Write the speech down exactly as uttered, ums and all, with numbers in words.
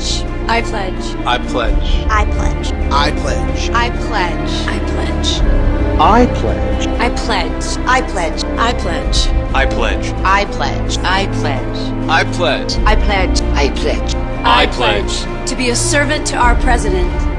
pledge. I pledge. I pledge. I pledge. I pledge. I pledge. I pledge. I pledge. I pledge. I pledge. I pledge. I pledge. I pledge. I pledge. I pledge. I pledge. I pledge. I pledge to be a servant to our president.